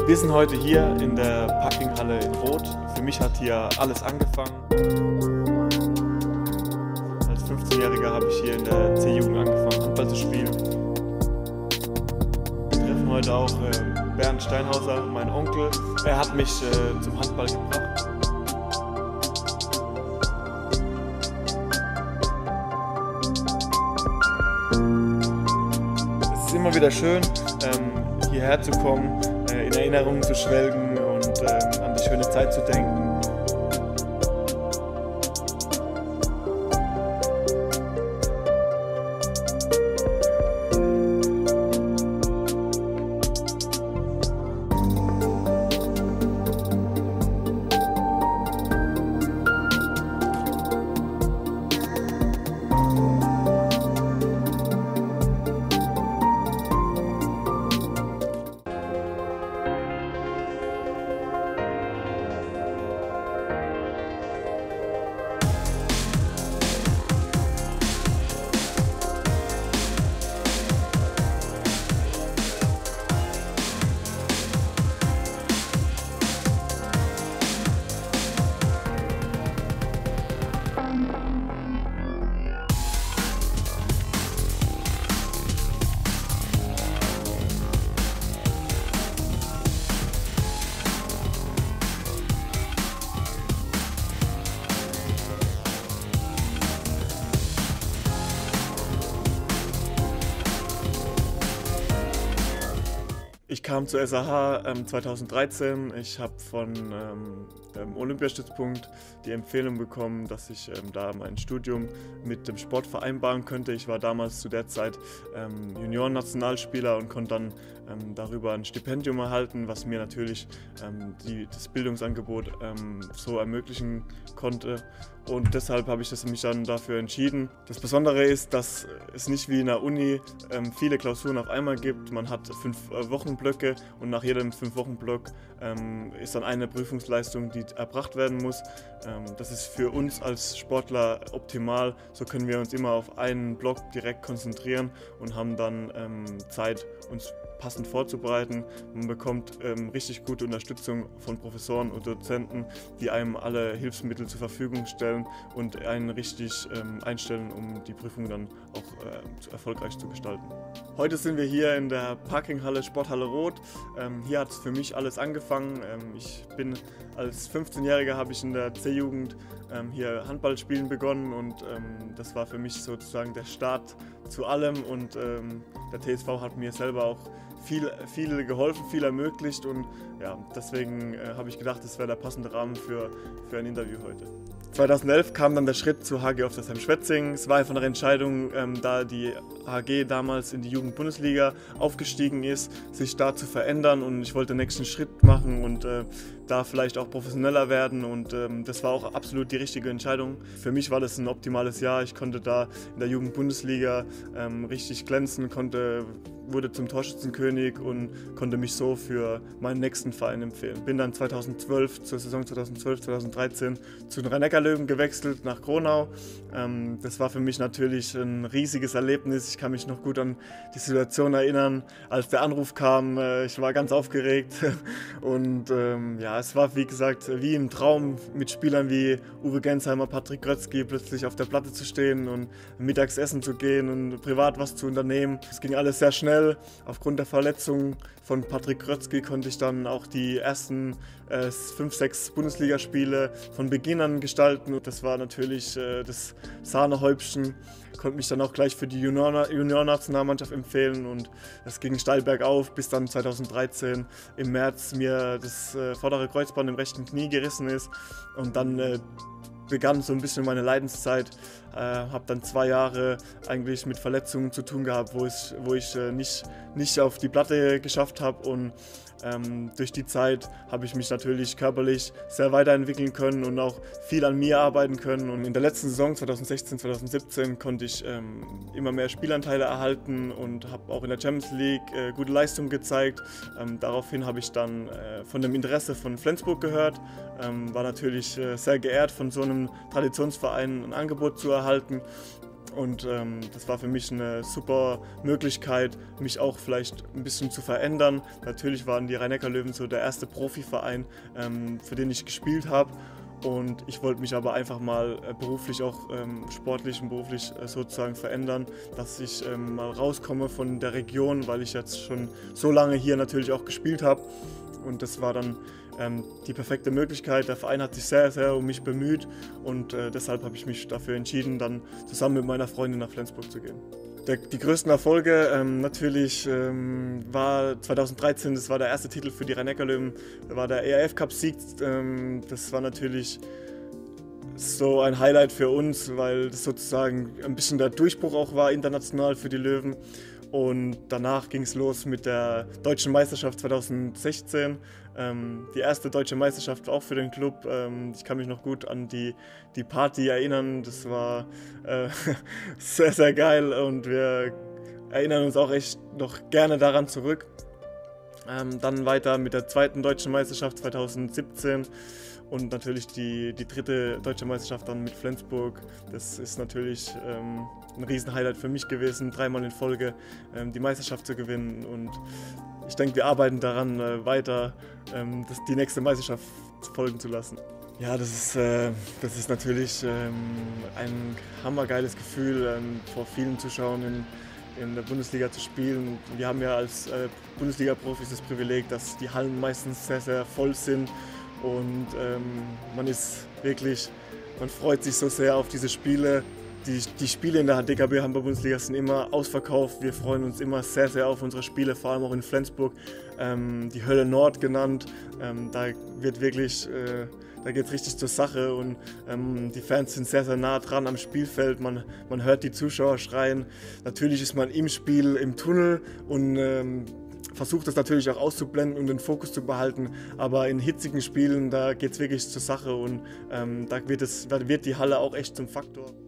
Wir sind heute hier in der Parkinghalle in Roth. Für mich hat hier alles angefangen. Als 15-Jähriger habe ich hier in der C-Jugend angefangen, Handball zu spielen. Wir treffen heute auch Bernd Steinhauser, mein Onkel. Er hat mich zum Handball gebracht. Es ist immer wieder schön, hierher zu kommen, in Erinnerungen zu schwelgen und an die schöne Zeit zu denken. Ich kam zur SAH 2013. Ich habe von dem Olympiastützpunkt die Empfehlung bekommen, dass ich da mein Studium mit dem Sport vereinbaren könnte. Ich war damals zu der Zeit Junioren-Nationalspieler und konnte dann darüber ein Stipendium erhalten, was mir natürlich das Bildungsangebot so ermöglichen konnte. Und deshalb habe ich mich dann dafür entschieden. Das Besondere ist, dass es nicht wie in der Uni viele Klausuren auf einmal gibt. Man hat 5 Wochenblöcke und nach jedem 5-Wochen-Block ist dann eine Prüfungsleistung, die erbracht werden muss. Das ist für uns als Sportler optimal. So können wir uns immer auf einen Block direkt konzentrieren und haben dann Zeit, uns passend vorzubereiten. Man bekommt richtig gute Unterstützung von Professoren und Dozenten, die einem alle Hilfsmittel zur Verfügung stellen und einen richtig einstellen, um die Prüfung dann auch erfolgreich zu gestalten. Heute sind wir hier in der Parkinghalle Sporthalle Roth. Hier hat es für mich alles angefangen. Ich bin als 15-Jähriger habe ich in der C-Jugend hier Handball spielen begonnen und das war für mich sozusagen der Start zu allem und der TSV hat mir selber auch viel geholfen, viel ermöglicht und ja, deswegen habe ich gedacht, das wäre der passende Rahmen für ein Interview heute. 2011 kam dann der Schritt zu HG Oftersheim-Schwetzingen. Es war einfach eine Entscheidung, da die HG damals in die Jugendbundesliga aufgestiegen ist, sich da zu verändern und ich wollte den nächsten Schritt machen und da vielleicht auch professioneller werden und das war auch absolut die richtige Entscheidung. Für mich war das ein optimales Jahr. Ich konnte da in der Jugendbundesliga richtig glänzen, wurde zum Torschützenkönig und konnte mich so für meinen nächsten Verein empfehlen. Bin dann 2012, zur Saison 2012/2013 zu den Rhein-Neckar-Löwen gewechselt nach Gronau. Das war für mich natürlich ein riesiges Erlebnis. Ich kann mich noch gut an die Situation erinnern, als der Anruf kam. Ich war ganz aufgeregt und ja, es war wie gesagt wie im Traum, mit Spielern wie Uwe Gensheimer, Patrick Grötzky plötzlich auf der Platte zu stehen und mittags essen zu gehen und privat was zu unternehmen. Es ging alles sehr schnell. Aufgrund der Verletzung von Patrick Grötzky konnte ich dann auch die ersten 5-6 Bundesligaspiele von Beginn an gestalten. Und das war natürlich das Sahnehäubchen. Konnte mich dann auch gleich für die Juniorennationalmannschaft empfehlen und es ging steil bergauf, bis dann 2013 im März mir das vordere Kreuzband im rechten Knie gerissen ist und dann begann so ein bisschen meine Leidenszeit. Habe dann 2 Jahre eigentlich mit Verletzungen zu tun gehabt, wo ich nicht auf die Platte geschafft habe und durch die Zeit habe ich mich natürlich körperlich sehr weiterentwickeln können und auch viel an mir arbeiten können. Und in der letzten Saison 2016/2017 konnte ich immer mehr Spielanteile erhalten und habe auch in der Champions League gute Leistungen gezeigt. Daraufhin habe ich dann von dem Interesse von Flensburg gehört, war natürlich sehr geehrt, von so einem Traditionsverein ein Angebot zu erhalten. Und das war für mich eine super Möglichkeit, mich auch vielleicht ein bisschen zu verändern. Natürlich waren die Rhein-Neckar-Löwen so der erste Profiverein, für den ich gespielt habe. Und ich wollte mich aber einfach mal beruflich, auch sportlich und beruflich sozusagen verändern, dass ich mal rauskomme von der Region, weil ich jetzt schon so lange hier natürlich auch gespielt habe. Und das war dann die perfekte Möglichkeit. Der Verein hat sich sehr, sehr um mich bemüht und deshalb habe ich mich dafür entschieden, dann zusammen mit meiner Freundin nach Flensburg zu gehen. Die größten Erfolge natürlich war 2013, das war der erste Titel für die Rhein-Neckar-Löwen, war der ERF-Cup-Sieg. Das war natürlich so ein Highlight für uns, weil das sozusagen ein bisschen der Durchbruch auch war international für die Löwen. Und danach ging es los mit der Deutschen Meisterschaft 2016. Die erste Deutsche Meisterschaft auch für den Club. Ich kann mich noch gut an die Party erinnern. Das war sehr, sehr geil und wir erinnern uns auch echt noch gerne daran zurück. Dann weiter mit der zweiten Deutschen Meisterschaft 2017 und natürlich die dritte Deutsche Meisterschaft dann mit Flensburg. Das ist natürlich ein Riesenhighlight für mich gewesen, 3-mal in Folge die Meisterschaft zu gewinnen. Und ich denke, wir arbeiten daran weiter, die nächste Meisterschaft folgen zu lassen. Ja, das ist natürlich ein hammergeiles Gefühl, vor vielen Zuschauern in der Bundesliga zu spielen. Wir haben ja als Bundesliga-Profis das Privileg, dass die Hallen meistens sehr, sehr voll sind und man freut sich so sehr auf diese Spiele. Die Spiele in der DKB Handball-Bundesliga sind immer ausverkauft. Wir freuen uns immer sehr, sehr auf unsere Spiele, vor allem auch in Flensburg. Die Hölle Nord genannt. Da geht es richtig zur Sache und die Fans sind sehr, sehr nah dran am Spielfeld. Man hört die Zuschauer schreien. Natürlich ist man im Spiel, im Tunnel und versucht das natürlich auch auszublenden und den Fokus zu behalten. Aber in hitzigen Spielen, da geht es wirklich zur Sache und da wird die Halle auch echt zum Faktor.